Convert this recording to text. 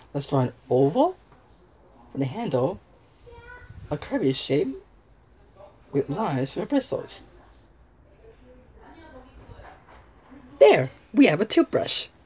Let's draw an oval for the handle, a curvy shape with lines for bristles. There, we have a toothbrush.